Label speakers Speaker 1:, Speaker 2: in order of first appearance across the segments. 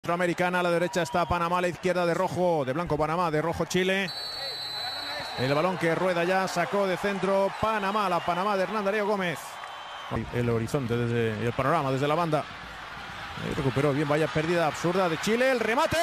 Speaker 1: Centroamericana, a la derecha está Panamá, a la izquierda de rojo, de blanco Panamá, de rojo Chile. El balón que rueda ya, sacó de centro Panamá, la Panamá de Hernán Darío Gómez. El horizonte desde el panorama, desde la banda. Recuperó bien, vaya pérdida absurda de Chile, el remate.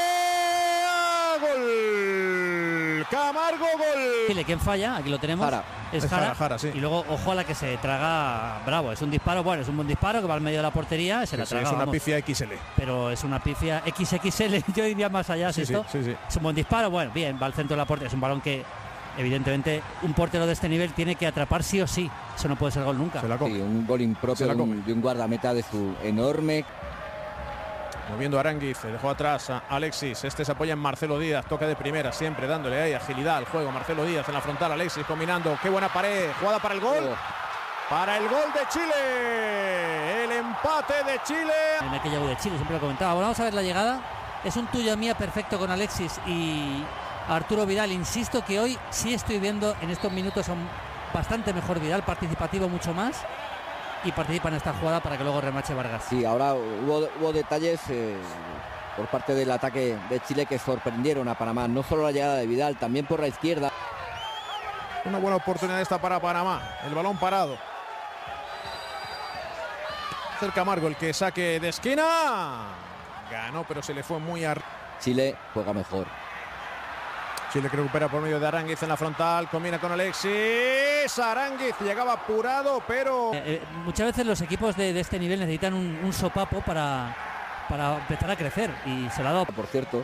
Speaker 1: ¡Gol! Camargo, gol.
Speaker 2: Chile, ¿quién falla? Aquí lo tenemos.
Speaker 1: Jara.
Speaker 2: Es Jara,
Speaker 1: sí.
Speaker 2: Y luego, ojo a la que se traga Bravo. Es un disparo, bueno, es un buen disparo que va al medio de la portería. Se la traga,
Speaker 1: es una
Speaker 2: vamos.
Speaker 1: pifia XL.
Speaker 2: Pero es una pifia XXL, yo diría más allá.
Speaker 1: Sí,
Speaker 2: esto.
Speaker 1: Sí.
Speaker 2: Es un buen disparo, bueno, bien, va al centro de la portería. Es un balón que, evidentemente, un portero de este nivel tiene que atrapar sí o sí. Eso no puede ser gol nunca.
Speaker 1: Se la come.
Speaker 3: Sí, un gol impropio de un guardameta de su enorme.
Speaker 1: Moviendo a Aránguiz, se dejó atrás a Alexis. Este se apoya en Marcelo Díaz, toca de primera, siempre dándole ahí agilidad al juego. Marcelo Díaz en la frontal, Alexis combinando. Qué buena pared, jugada para el gol. Para el gol de Chile. El empate de Chile.
Speaker 2: En aquella U de Chile, siempre lo comentaba. Bueno, vamos a ver la llegada. Es un tuya mía perfecto con Alexis y Arturo Vidal. Insisto que hoy sí estoy viendo en estos minutos son bastante mejor Vidal, participativo mucho más. Y participa en esta jugada para que luego remache Vargas.
Speaker 3: Sí, ahora hubo detalles por parte del ataque de Chile que sorprendieron a Panamá. No solo la llegada de Vidal, también por la izquierda.
Speaker 1: Una buena oportunidad esta para Panamá. El balón parado. Es el Camargo el que saque de esquina. Ganó, pero se le fue muy arriba.
Speaker 3: Chile juega mejor.
Speaker 1: Chile que recupera por medio de Aránguiz en la frontal, combina con Alexis. Aránguiz llegaba apurado, pero...
Speaker 2: muchas veces los equipos de este nivel necesitan un sopapo para empezar a crecer y se lo ha dado.
Speaker 3: Por cierto.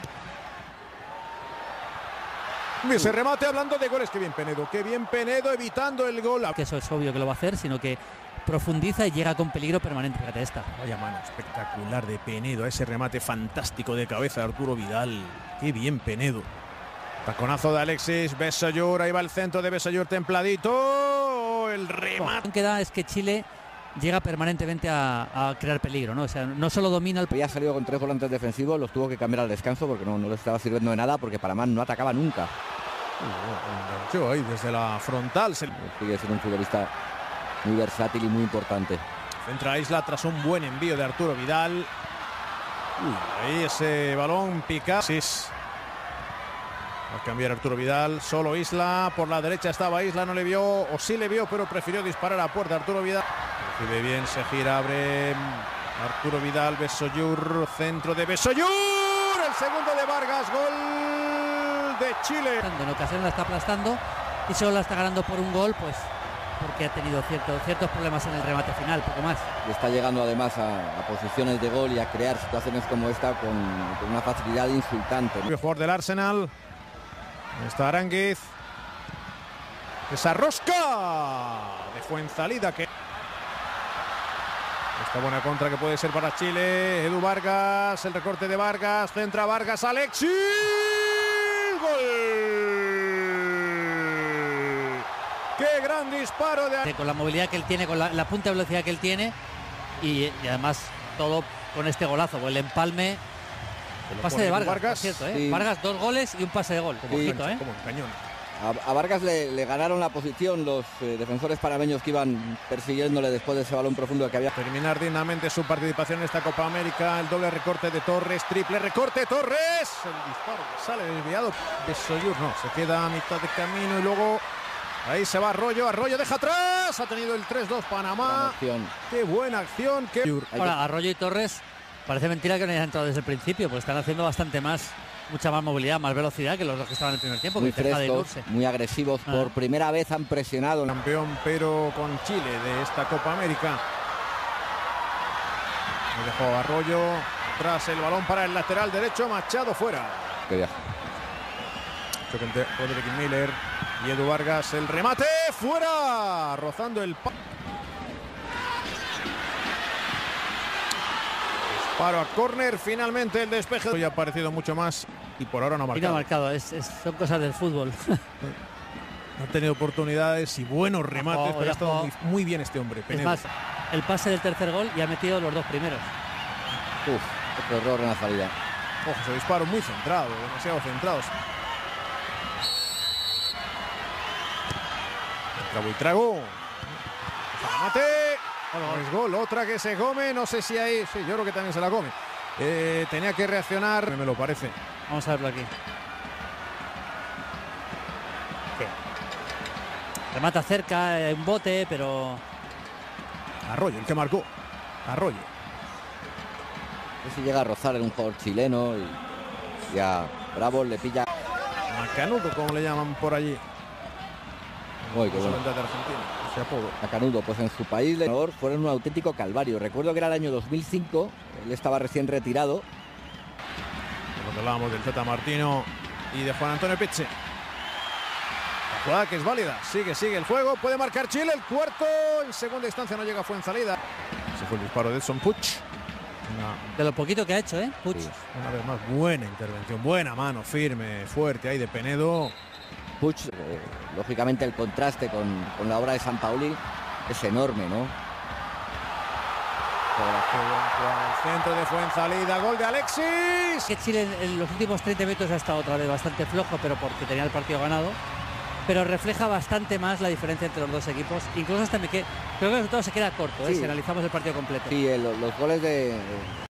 Speaker 1: Ese remate hablando de goles, qué bien Penedo evitando el gol.
Speaker 2: Que eso es obvio que lo va a hacer, sino que profundiza y llega con peligro permanente. Fíjate esta.
Speaker 1: Vaya mano espectacular de Penedo, ese remate fantástico de cabeza de Arturo Vidal. Qué bien Penedo. Taconazo de Alexis, Besayur, ahí va el centro de Besayur templadito, el remate.
Speaker 2: Lo que da es que Chile llega permanentemente a crear peligro, ¿no? O sea, no solo domina el...
Speaker 3: Había salido con 3 volantes defensivos, los tuvo que cambiar al descanso porque no les estaba sirviendo de nada, porque Panamá no atacaba nunca.
Speaker 1: Enganchó ahí desde la frontal.
Speaker 3: Sigue siendo un futbolista muy versátil y muy importante.
Speaker 1: Centra Isla tras un buen envío de Arturo Vidal. Ahí ese balón pica. Va a cambiar Arturo Vidal, solo Isla, por la derecha estaba Isla, no le vio, o sí le vio, pero prefirió disparar a puerta. Arturo Vidal recibe bien, se gira, abre Arturo Vidal, Besayur, centro de Besayur, el segundo de Vargas, gol de Chile.
Speaker 2: En ocasiones la está aplastando y solo la está ganando por un gol, pues porque ha tenido ciertos problemas en el remate final, poco más.
Speaker 3: Y está llegando además a posiciones de gol y a crear situaciones como esta con una facilidad insultante.
Speaker 1: El jugador del Arsenal. Está Aránguiz. Esa rosca de Fuenzalida que... Esta buena contra que puede ser para Chile. Edu Vargas, el recorte de Vargas. Centra Vargas, Alexis. ¡Gol! ¡Qué gran disparo de...
Speaker 2: Con la movilidad que él tiene, con la punta de velocidad que él tiene y además todo con este golazo, o el empalme. El pase de Vargas, cierto, ¿eh?
Speaker 3: Sí.
Speaker 2: Vargas 2 goles y un pase de gol. Como
Speaker 3: Sí,
Speaker 2: ojito, ¿eh?
Speaker 1: Como un cañón.
Speaker 3: A Vargas le ganaron la posición los defensores panameños que iban persiguiéndole después de ese balón profundo que había.
Speaker 1: Terminar dignamente su participación en esta Copa América. El doble recorte de Torres, triple recorte Torres. El disparo que sale desviado de Soyur, no, se queda a mitad de camino y luego ahí se va Arroyo deja atrás. Ha tenido el 3-2 Panamá. Qué buena acción.
Speaker 2: Ahora Arroyo y Torres, parece mentira que no hayan entrado desde el principio, pues están haciendo mucha más movilidad, más velocidad que los que estaban en el primer tiempo.
Speaker 3: Muy frescos, muy agresivos. Por primera vez han presionado.
Speaker 1: Campeón, pero con Chile de esta Copa América. Me dejó Arroyo. Tras el balón para el lateral derecho, Machado fuera.
Speaker 3: Qué viaje.
Speaker 1: Roderick Miller y Edu Vargas. El remate fuera. Rozando el... Paro a córner, finalmente el despeje. Hoy ha aparecido mucho más y por ahora no ha marcado.
Speaker 2: Y no ha marcado, son cosas del fútbol.
Speaker 1: Ha tenido oportunidades y buenos remates, pero ha estado muy bien este hombre, Penedo.
Speaker 2: Es más, el pase del tercer gol y ha metido los 2 primeros.
Speaker 3: Otro error en la salida.
Speaker 1: Ojo, ese disparo muy centrado, demasiado centrados. Trago. Remate. No es gol, otra que se come, no sé si ahí, sí, yo creo que también se la come. tenía que reaccionar, me lo parece.
Speaker 2: Vamos a verlo aquí. ¿Qué? Remata cerca, un bote, pero...
Speaker 1: Arroyo, el que marcó. Arroyo.
Speaker 3: No sé si llega a rozar en un jugador chileno y a Bravo le pilla.
Speaker 1: Macanudo, como le llaman por allí.
Speaker 3: Uy, qué bueno.
Speaker 1: De Argentina, ese apodo.
Speaker 3: Macanudo, pues en su país de honor fueron un auténtico calvario. Recuerdo que era el año 2005, él estaba recién retirado.
Speaker 1: Cuando hablábamos del Tata Martino y de Juan Antonio Piche. La jugada que es válida. Sigue el juego. Puede marcar Chile. El cuarto. En segunda instancia no llega Fuenzalida. Ese fue el disparo de Edson Puig.
Speaker 2: De lo poquito que ha hecho, Puig.
Speaker 3: Sí.
Speaker 1: Una vez más, buena intervención. Buena mano, firme, fuerte ahí de Penedo.
Speaker 3: Puig, lógicamente el contraste con la obra de Sampaoli es enorme, ¿no?
Speaker 1: Centro de Fuenzalida, gol de Alexis.
Speaker 2: Que Chile en los últimos 30 minutos ha estado otra vez bastante flojo, pero porque tenía el partido ganado. Pero refleja bastante más la diferencia entre los dos equipos. Incluso hasta creo que el resultado se queda corto,
Speaker 3: Sí.
Speaker 2: si analizamos el partido completo.
Speaker 3: Sí, los goles de